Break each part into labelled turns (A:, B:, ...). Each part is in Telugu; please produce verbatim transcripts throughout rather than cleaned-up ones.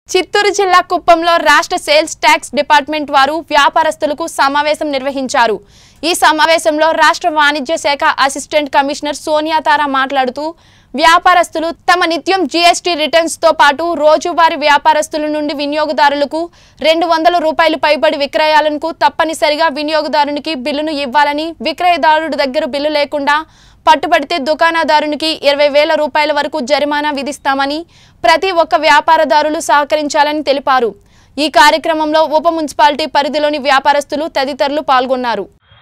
A: చిత్తూరు జిల్లా కుప్పంలో రాష్ట్ర సేల్స్ ట్యాక్స్ డిపార్ట్మెంట్ వారు వ్యాపారస్తులకు సమావేశం నిర్వహించారు। ఈ సమావేశంలో రాష్ట్ర వాణిజ్య శాఖ అసిస్టెంట్ కమిషనర్ సోనియా తారా మాట్లాడుతూ వ్యాపారస్తులు తమ నిత్యం జీఎస్టీ రిటర్న్స్ తో పాటు రోజువారీ వ్యాపారస్తుల నుండి వినియోగదారులకు రెండు వందల రూపాయలు పైబడి విక్రయాలకు తప్పనిసరిగా వినియోగదారునికి బిల్లును ఇవ్వాలని, విక్రయదారుడి దగ్గర బిల్లు లేకుండా పట్టుబడితే దుకాణదారునికి ఇరవై వేల రూపాయల వరకు జరిమానా విధిస్తామని ప్రతి ఒక్క వ్యాపారదారులు సహకరించాలని తెలిపారు। ఈ కార్యక్రమంలో ఉప మున్సిపాలిటీ పరిధిలోని వ్యాపారస్తులు తదితరులు పాల్గొన్నారు।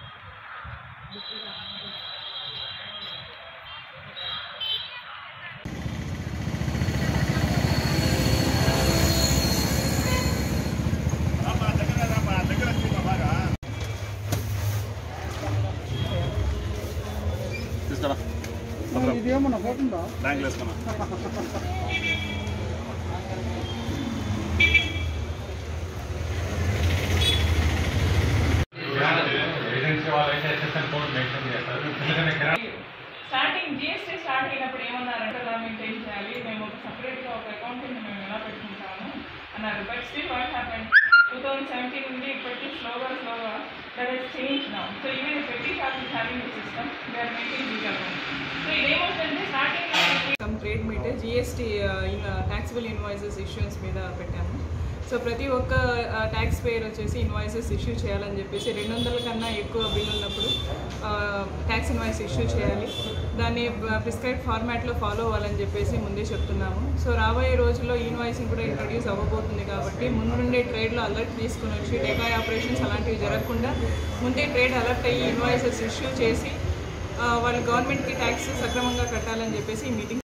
B: స్టార్టింగ్ జిఎస్టీ స్టార్ట్ అయినప్పుడు ఏమన్నారంటే ఎలా మెయింటైన్ చేయాలి, మేము ఒక సపరేట్గా ఒక అకౌంటింగ్ మేము ఎలా పెట్టుకుంటాము అన్నారు। But still what happen two thousand seventeen నుండి ఇప్పటికీ స్లోగా స్లోగా that is change now. So even petty shop is having the system they are making this account. So ఇదేమవుతుందంటే starting some trade meet GST taxable invoices issues మీద పెట్టాము। సో ప్రతి ఒక్క ట్యాక్స్ పేయర్ వచ్చేసి ఇన్వాయిసెస్ ఇష్యూ చేయాలని చెప్పేసి రెండు వందల కన్నా ఎక్కువ బిల్ ఉన్నప్పుడు ట్యాక్స్ ఇన్వాయిస్ ఇష్యూ చేయాలి, దాన్ని ప్రిస్క్రైబ్ ఫార్మాట్లో ఫాలో అవ్వాలని చెప్పేసి ముందే చెప్తున్నాము। సో రాబోయే రోజుల్లో ఇన్వాయిసింగ్ కూడా ఇంట్రడ్యూస్ అవ్వబోతుంది కాబట్టి ముందు నుండే ట్రేడ్లో అలర్ట్ తీసుకుని వచ్చి డేటా ఆపరేషన్స్ అలాంటివి జరగకుండా ముందే ట్రేడ్ అలర్ట్ అయ్యి ఇన్వాయిసెస్ ఇష్యూ చేసి వాళ్ళు గవర్నమెంట్కి ట్యాక్స్ సక్రమంగా కట్టాలని చెప్పేసి ఈ మీటింగ్